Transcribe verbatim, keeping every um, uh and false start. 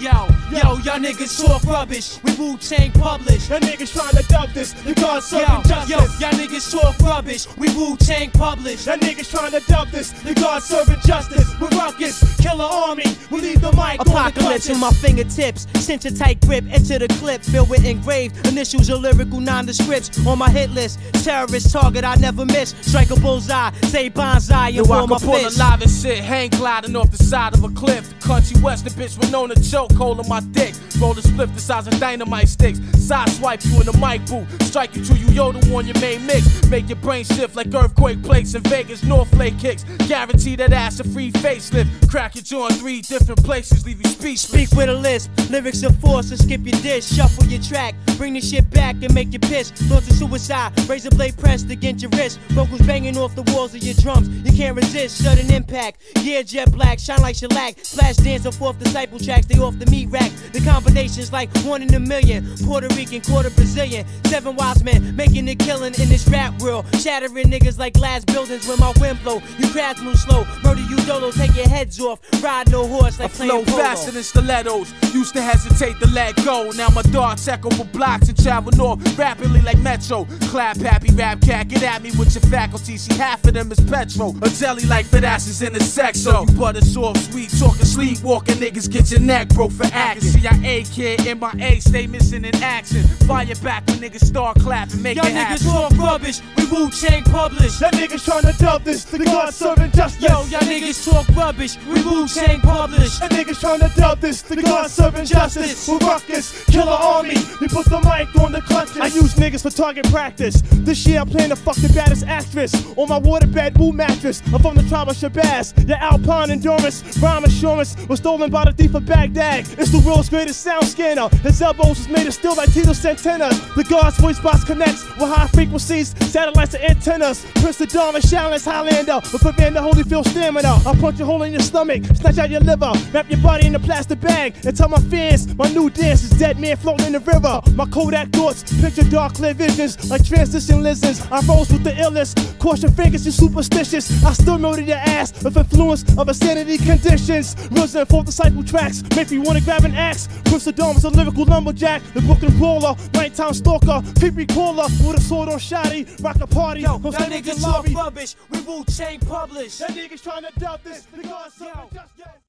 Yo, yo, y'all niggas talk rubbish. We Wu-Tang publish. Y'all niggas trying to dub this. You God serving Yo, justice. yo, y'all niggas talk rubbish. We Wu-Tang publish. Y'all niggas trying to dub this. You God serving justice. With ruckus, killer army. We leave the mic Apocalypse on on my fingertips, cinch a tight grip, enter the clip, filled with engraved initials or lyrical nondescripts on my hit list. Terrorist target I never miss, strike a bullseye, say bonsai and Yo, I warm my can pull a fist. live and shit, hang gliding off the side of a cliff. Country western bitch with known to choke, holding my dick. Roll a split the size of dynamite sticks. Side swipe you in the mic booth, strike you to you Yoda on your main mix. Make your brain shift like earthquake plates in Vegas, North Lake kicks. Guarantee that ass a free facelift. Crack your jaw in three different places, leave you speechless. Speak with a lisp, lyrics are force and skip your dish, shuffle your track, bring the shit back and make you piss. Thoughts of suicide, razor blade pressed against your wrist, vocals banging off the walls of your drums. You can't resist, sudden impact. Yeah, jet black, shine like shellac. Flash dance off off disciple tracks, they off the meat rack. The combinations like one in a million, Puerto Rican, quarter Brazilian. Seven wise men making a killing in this rap world, shattering niggas like glass buildings when my wind blow. You crash move slow, murder you dolo, take your heads off. Ride no horse like I flow playing polo. faster than stilettos, used to hesitate to let go. Now my darts echo for blocks and travel north rapidly like Metro. Clap happy rap cat, get at me with your faculty. See, half of them is petrol, a jelly like fit asses in the sexo. You butter soft, sweet talking, sleepwalking niggas get your neck broke for acting. C I A kid in my A, stay missing in action. Fire back when niggas start clapping, make Y'all it happen. niggas talk rubbish. We Wu-Tang publish. Y'all niggas trying to dub this. The God serving justice. Yo, y'all niggas talk rubbish. We Wu-Tang publish. Y'all niggas trying to dub this. The God serving justice. With ruckus, killer army. We put the mic on the clutches. I use niggas for target practice. This year I'm playing to fuck the baddest actress on my waterbed Wu mattress. I'm from the tribe of Shabazz. Your Alpine endurance, rhyme assurance was stolen by the thief of Baghdad. It's the world's greatest sound scanner. His elbows was made of steel like Tito Santana. The God's voice box connects with high frequencies, satellites and antennas. Prince of Dawn and Shaolin Highlander will prevent the Holyfield stamina. I'll punch a hole in your stomach, snatch out your liver, wrap your body in a plastic bag, and tell my fans my new dance is dead man floating in the river. My Kodak thoughts picture dark clear visions like transition lizards. I rose with the illness, cross your fingers, you superstitious. I still murder your ass with influence of insanity conditions. Risen for disciple tracks, make me wanna grab an axe. Prince of Dawn was a lyrical lumberjack, the Brooklyn brawler, nighttime stalker, creepy caller with a sword on shoddy, rock a party. Yo, y'all niggas talk rubbish. We Wu-Tang publish. That niggas trying to dub this. The God serving justice.